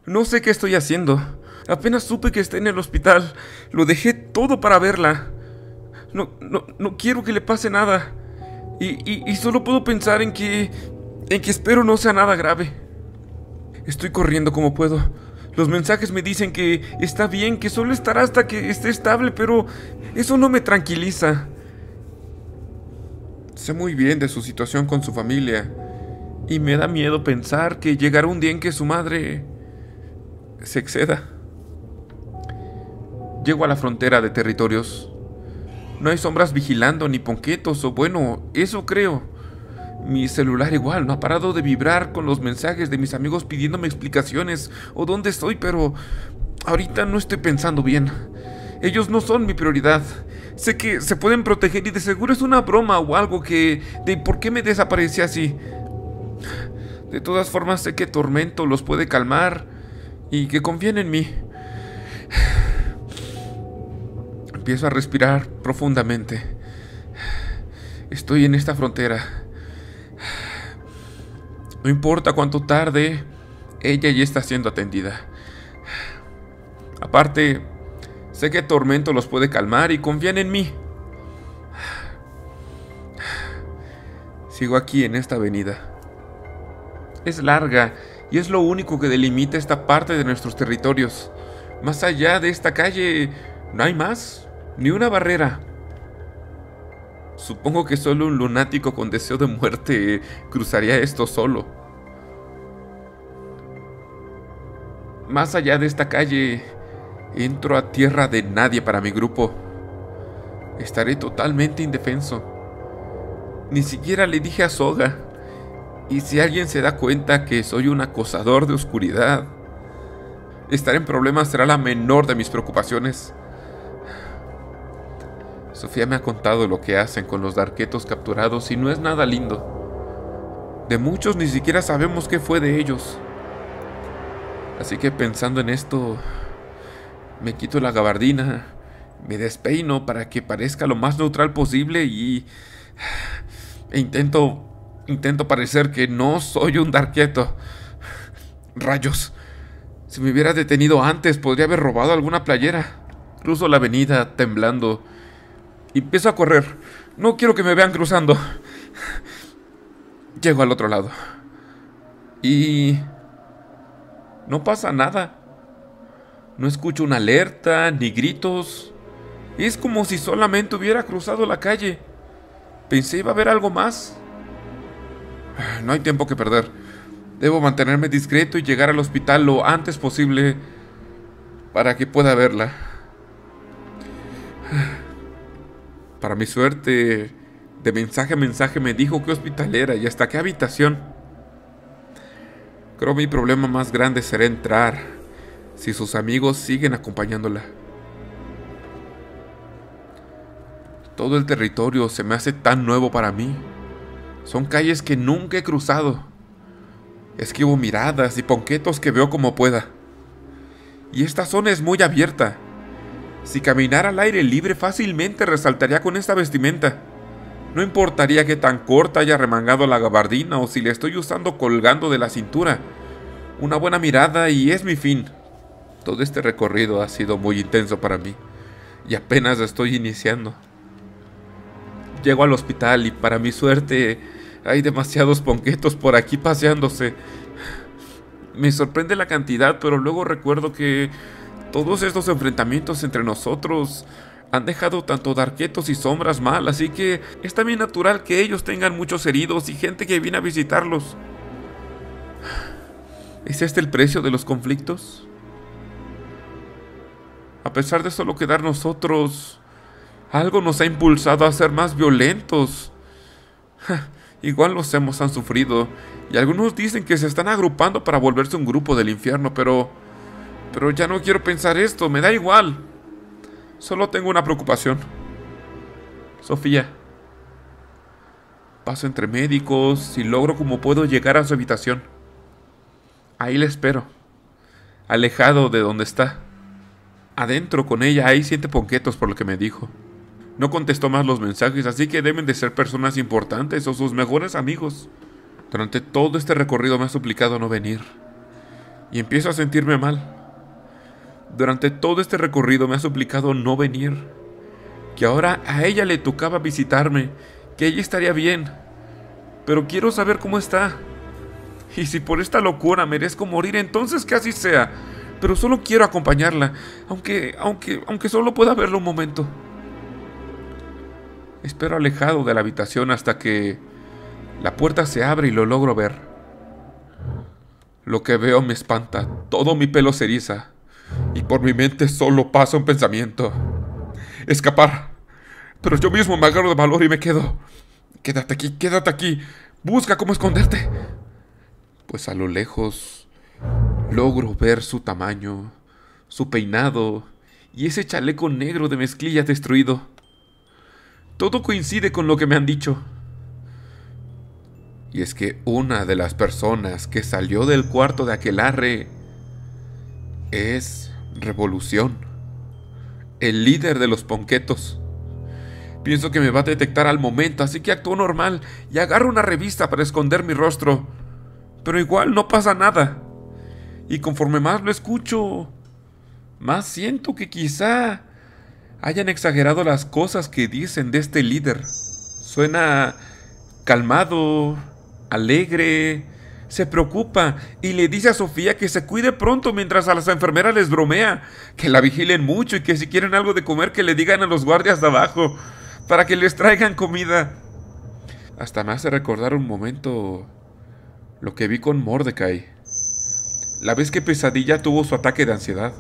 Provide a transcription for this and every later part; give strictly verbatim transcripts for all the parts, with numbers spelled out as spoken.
No sé qué estoy haciendo. Apenas supe que está en el hospital. Lo dejé todo para verla. No, no, no quiero que le pase nada. Y, y, y solo puedo pensar en que... En que espero no sea nada grave. Estoy corriendo como puedo. Los mensajes me dicen que está bien, que solo estará hasta que esté estable, pero eso no me tranquiliza. Sé muy bien de su situación con su familia. Y me da miedo pensar que llegará un día en que su madre se exceda. Llego a la frontera de territorios. No hay sombras vigilando ni ponquetos, o bueno, eso creo. Mi celular igual no ha parado de vibrar con los mensajes de mis amigos pidiéndome explicaciones o dónde estoy, pero ahorita no estoy pensando bien. Ellos no son mi prioridad. Sé que se pueden proteger y de seguro es una broma o algo que... de por qué me desaparecí así. De todas formas sé que Tormento los puede calmar y que confíen en mí. Empiezo a respirar profundamente. Estoy en esta frontera. No importa cuánto tarde, ella ya está siendo atendida. Aparte, sé que Tormento los puede calmar y confían en mí. Sigo aquí en esta avenida. Es larga y es lo único que delimita esta parte de nuestros territorios. Más allá de esta calle, no hay más, ni una barrera. Supongo que solo un lunático con deseo de muerte cruzaría esto solo. Más allá de esta calle, entro a tierra de nadie para mi grupo. Estaré totalmente indefenso. Ni siquiera le dije a Soga. Y si alguien se da cuenta que soy un acosador de oscuridad, estar en problemas será la menor de mis preocupaciones. Sofía me ha contado lo que hacen con los darketos capturados y no es nada lindo. De muchos ni siquiera sabemos qué fue de ellos. Así que pensando en esto, me quito la gabardina, me despeino para que parezca lo más neutral posible y... e intento... intento parecer que no soy un darketo. Rayos. Si me hubiera detenido antes, podría haber robado alguna playera. Cruzo la avenida temblando y empiezo a correr. No quiero que me vean cruzando. Llego al otro lado. Y... no pasa nada. No escucho una alerta, ni gritos. Es como si solamente hubiera cruzado la calle. Pensé iba a haber algo más. No hay tiempo que perder. Debo mantenerme discreto y llegar al hospital lo antes posible para que pueda verla. Para mi suerte, de mensaje a mensaje me dijo qué hospital era y hasta qué habitación. Creo mi problema más grande será entrar, si sus amigos siguen acompañándola. Todo el territorio se me hace tan nuevo para mí. Son calles que nunca he cruzado. Esquivo miradas y ponquetos que veo como pueda. Y esta zona es muy abierta. Si caminara al aire libre fácilmente resaltaría con esta vestimenta. No importaría que tan corta haya remangado la gabardina o si la estoy usando colgando de la cintura. Una buena mirada y es mi fin. Todo este recorrido ha sido muy intenso para mí. Y apenas estoy iniciando. Llego al hospital y para mi suerte hay demasiados ponquetos por aquí paseándose. Me sorprende la cantidad, pero luego recuerdo que todos estos enfrentamientos entre nosotros han dejado tanto darketos y sombras mal, así que es también natural que ellos tengan muchos heridos y gente que viene a visitarlos. ¿Es este el precio de los conflictos? A pesar de solo quedar nosotros, algo nos ha impulsado a ser más violentos. Igual los hemos han sufrido, y algunos dicen que se están agrupando para volverse un grupo del infierno, pero... Pero ya no quiero pensar esto, me da igual. Solo tengo una preocupación. Sofía. Paso entre médicos y logro como puedo llegar a su habitación. Ahí la espero, alejado de donde está. Adentro con ella hay siete ponquetos por lo que me dijo. No contestó más los mensajes, así que deben de ser personas importantes o sus mejores amigos. Durante todo este recorrido me ha suplicado no venir. y empiezo a sentirme mal. Durante todo este recorrido me ha suplicado no venir, que ahora a ella le tocaba visitarme, que ella estaría bien, pero quiero saber cómo está. Y si por esta locura merezco morir, entonces que así sea, pero solo quiero acompañarla, aunque, aunque, aunque solo pueda verla un momento. Espero alejado de la habitación hasta que la puerta se abre y lo logro ver. Lo que veo me espanta, todo mi pelo se eriza, y por mi mente solo pasa un pensamiento: escapar. Pero yo mismo me agarro de valor y me quedo. Quédate aquí, quédate aquí, busca cómo esconderte. Pues a lo lejos logro ver su tamaño, su peinado y ese chaleco negro de mezclilla destruido. Todo coincide con lo que me han dicho. Y es que una de las personas que salió del cuarto de aquelarre es Revolución, el líder de los ponquetos. Pienso que me va a detectar al momento, así que actúo normal y agarro una revista para esconder mi rostro. Pero igual no pasa nada. Y conforme más lo escucho, más siento que quizá hayan exagerado las cosas que dicen de este líder. Suena calmado, alegre, se preocupa y le dice a Sofía que se cuide pronto mientras a las enfermeras les bromea, que la vigilen mucho y que si quieren algo de comer que le digan a los guardias de abajo para que les traigan comida. Hasta me hace recordar un momento lo que vi con Mordecai, la vez que Pesadilla tuvo su ataque de ansiedad.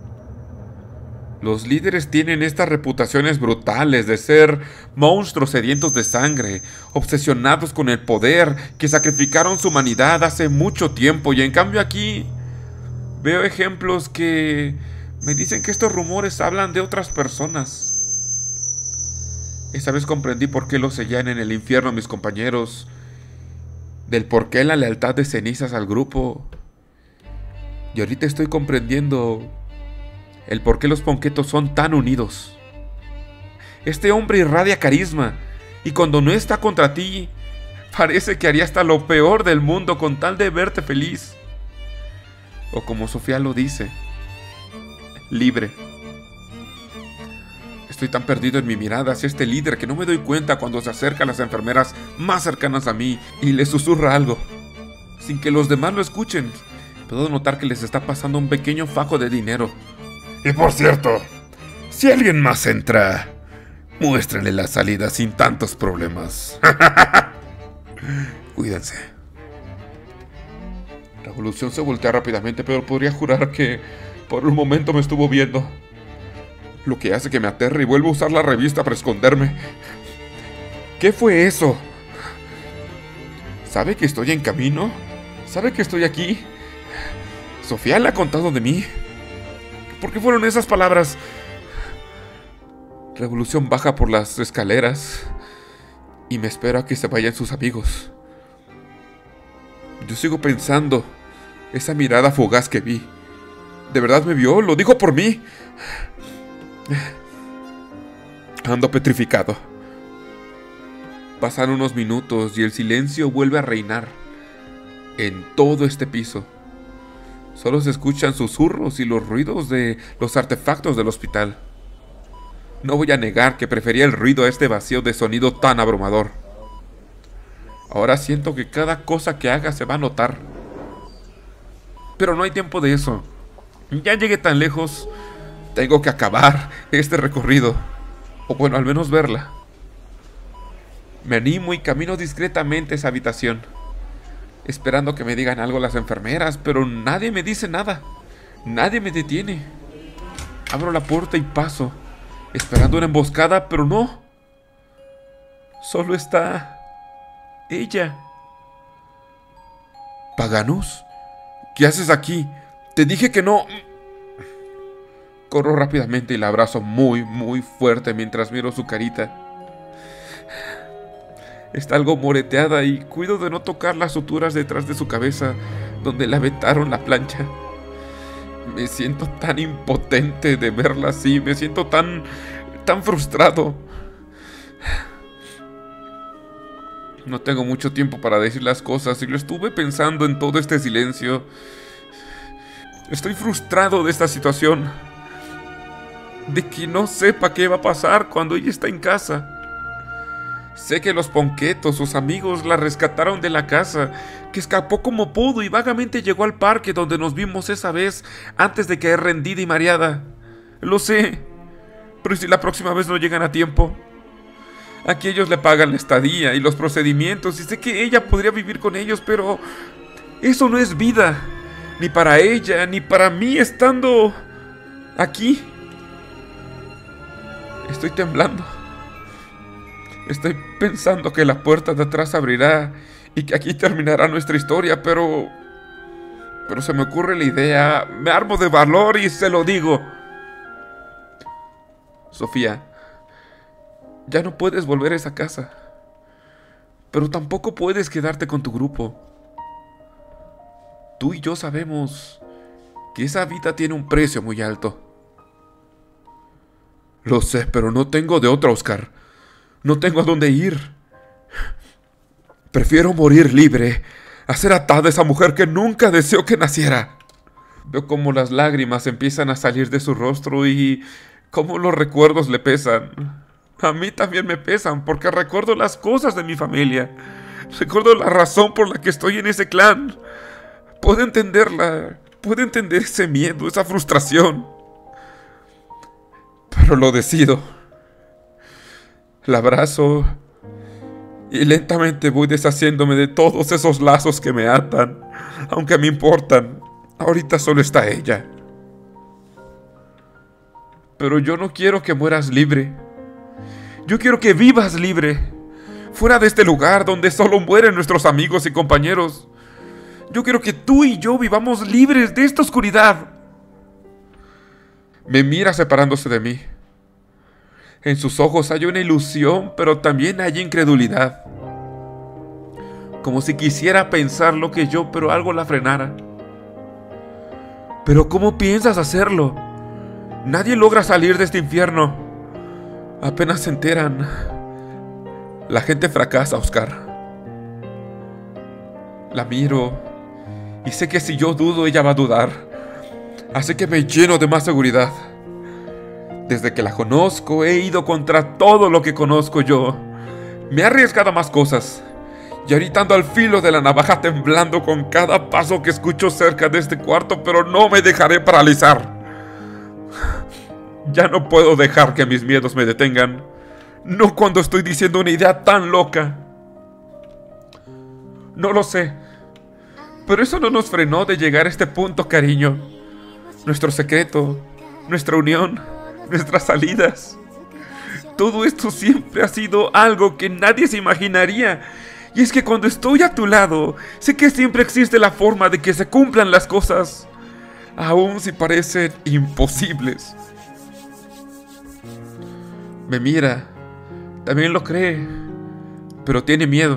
Los líderes tienen estas reputaciones brutales de ser monstruos sedientos de sangre, obsesionados con el poder, que sacrificaron su humanidad hace mucho tiempo, y en cambio aquí veo ejemplos que me dicen que estos rumores hablan de otras personas. Esa vez comprendí por qué los sellan en el infierno mis compañeros, del por qué la lealtad de cenizas al grupo, y ahorita estoy comprendiendo el por qué los ponquetos son tan unidos. Este hombre irradia carisma, y cuando no está contra ti, parece que haría hasta lo peor del mundo con tal de verte feliz. O como Sofía lo dice, libre. Estoy tan perdido en mi mirada hacia este líder que no me doy cuenta cuando se acerca a las enfermeras más cercanas a mí y les susurra algo. Sin que los demás lo escuchen, puedo notar que les está pasando un pequeño fajo de dinero. Y por cierto, si alguien más entra, muéstrenle la salida sin tantos problemas. Cuídense. Revolución se voltea rápidamente, pero podría jurar que por un momento me estuvo viendo. Lo que hace que me aterre y vuelvo a usar la revista para esconderme. ¿Qué fue eso? ¿Sabe que estoy en camino? ¿Sabe que estoy aquí? ¿Sofía le ha contado de mí? ¿Por qué fueron esas palabras? Revolución baja por las escaleras y me espera a que se vayan sus amigos. Yo sigo pensando, esa mirada fugaz que vi, ¿de verdad me vio? ¿Lo dijo por mí? Ando petrificado. Pasan unos minutos y el silencio vuelve a reinar en todo este piso. Solo se escuchan susurros y los ruidos de los artefactos del hospital. No voy a negar que prefería el ruido a este vacío de sonido tan abrumador. Ahora siento que cada cosa que haga se va a notar. Pero no hay tiempo de eso. Ya llegué tan lejos. Tengo que acabar este recorrido. O bueno, al menos verla. Me animo y camino discretamente a esa habitación, esperando que me digan algo las enfermeras, pero nadie me dice nada. Nadie me detiene. Abro la puerta y paso, esperando una emboscada, pero no. Solo está ella. Paganus, ¿qué haces aquí? Te dije que no. Corro rápidamente y la abrazo muy, muy fuerte mientras miro su carita. Está algo moreteada y cuido de no tocar las suturas detrás de su cabeza, donde le aventaron la plancha. Me siento tan impotente de verla así, me siento tan, tan frustrado. No tengo mucho tiempo para decir las cosas y lo estuve pensando en todo este silencio. Estoy frustrado de esta situación. De que no sepa qué va a pasar cuando ella está en casa. Sé que los Ponquetos, sus amigos, la rescataron de la casa, que escapó como pudo y vagamente llegó al parque donde nos vimos esa vez antes de caer rendida y mareada. Lo sé, pero ¿y si la próxima vez no llegan a tiempo? Aquí ellos le pagan la estadía y los procedimientos y sé que ella podría vivir con ellos, pero eso no es vida, ni para ella, ni para mí estando aquí. Estoy temblando. Estoy pensando que la puerta de atrás abrirá y que aquí terminará nuestra historia, pero... Pero se me ocurre la idea, me armo de valor y se lo digo. Sofía, ya no puedes volver a esa casa, pero tampoco puedes quedarte con tu grupo. Tú y yo sabemos que esa vida tiene un precio muy alto. Lo sé, pero no tengo de otra, Oscar. No tengo a dónde ir. Prefiero morir libre a ser atada a esa mujer que nunca deseó que naciera. Veo cómo las lágrimas empiezan a salir de su rostro y cómo los recuerdos le pesan. A mí también me pesan porque recuerdo las cosas de mi familia. Recuerdo la razón por la que estoy en ese clan. Puedo entenderla. Puedo entender ese miedo, esa frustración. Pero lo decido. La abrazo y lentamente voy deshaciéndome de todos esos lazos que me atan, aunque me importan. Ahorita solo está ella. Pero yo no quiero que mueras libre. Yo quiero que vivas libre, fuera de este lugar donde solo mueren nuestros amigos y compañeros. Yo quiero que tú y yo vivamos libres de esta oscuridad. Me mira separándose de mí. En sus ojos hay una ilusión, pero también hay incredulidad. Como si quisiera pensar lo que yo, pero algo la frenara. ¿Pero cómo piensas hacerlo? Nadie logra salir de este infierno. Apenas se enteran. La gente fracasa, Oscar. La miro y sé que si yo dudo, ella va a dudar. Así que me lleno de más seguridad. Desde que la conozco, he ido contra todo lo que conozco yo. Me he arriesgado a más cosas. Y ahorita ando al filo de la navaja, temblando con cada paso que escucho cerca de este cuarto, pero no me dejaré paralizar. Ya no puedo dejar que mis miedos me detengan. No cuando estoy diciendo una idea tan loca. No lo sé. Pero eso no nos frenó de llegar a este punto, cariño. Nuestro secreto, nuestra unión, nuestras salidas. Todo esto siempre ha sido algo que nadie se imaginaría. Y es que cuando estoy a tu lado, sé que siempre existe la forma de que se cumplan las cosas, aun si parecen imposibles. Me mira, también lo cree, pero tiene miedo.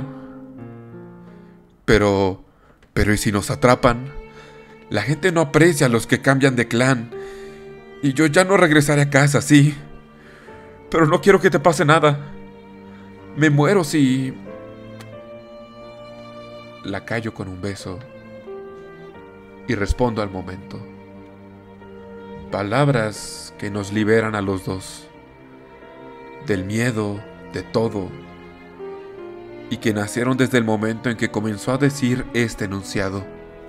Pero, pero ¿y si nos atrapan? La gente no aprecia a los que cambian de clan. Y yo ya no regresaré a casa, sí. Pero no quiero que te pase nada. Me muero si... La callo con un beso y respondo al momento. Palabras que nos liberan a los dos. Del miedo, de todo. Y que nacieron desde el momento en que comenzó a decir este enunciado.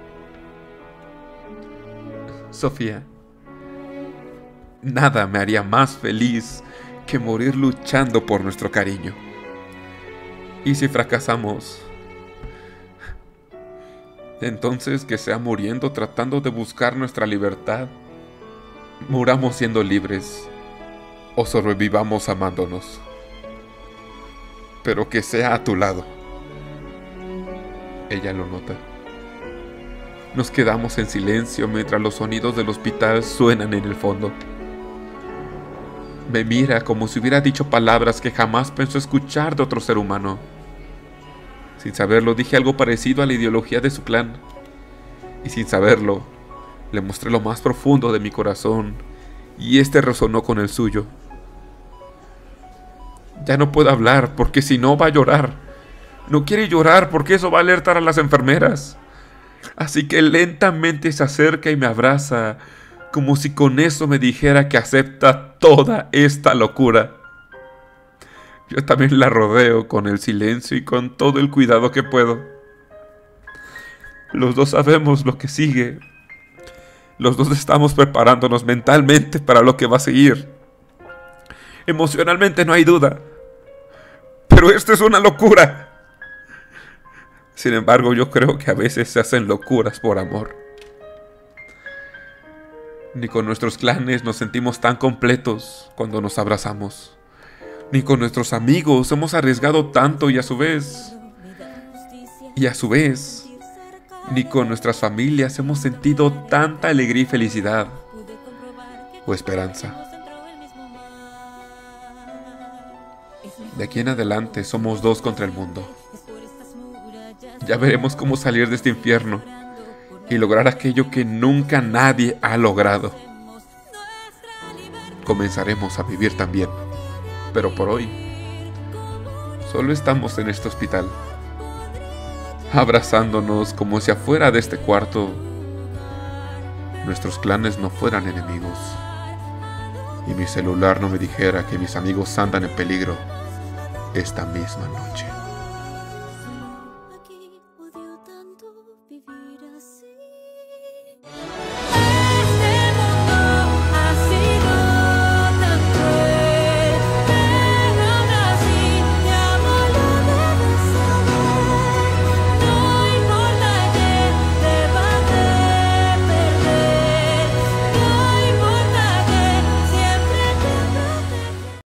Sofía, nada me haría más feliz que morir luchando por nuestro cariño. Y si fracasamos, entonces que sea muriendo tratando de buscar nuestra libertad. Muramos siendo libres o sobrevivamos amándonos. Pero que sea a tu lado. Ella lo nota. Nos quedamos en silencio mientras los sonidos del hospital suenan en el fondo. Me mira como si hubiera dicho palabras que jamás pensó escuchar de otro ser humano. Sin saberlo, dije algo parecido a la ideología de su clan. Y sin saberlo, le mostré lo más profundo de mi corazón, y este resonó con el suyo. Ya no puedo hablar, porque si no va a llorar. No quiere llorar, porque eso va a alertar a las enfermeras. Así que lentamente se acerca y me abraza, como si con eso me dijera que acepta toda esta locura. Yo también la rodeo con el silencio y con todo el cuidado que puedo. Los dos sabemos lo que sigue. Los dos estamos preparándonos mentalmente para lo que va a seguir. Emocionalmente no hay duda. Pero esto es una locura. Sin embargo, yo creo que a veces se hacen locuras por amor. Ni con nuestros clanes nos sentimos tan completos cuando nos abrazamos. Ni con nuestros amigos hemos arriesgado tanto y a su vez... Y a su vez... Ni con nuestras familias hemos sentido tanta alegría y felicidad. O esperanza. De aquí en adelante somos dos contra el mundo. Ya veremos cómo salir de este infierno y lograr aquello que nunca nadie ha logrado. Comenzaremos a vivir también, pero por hoy solo estamos en este hospital, abrazándonos como si afuera de este cuarto nuestros clanes no fueran enemigos y mi celular no me dijera que mis amigos andan en peligro esta misma noche.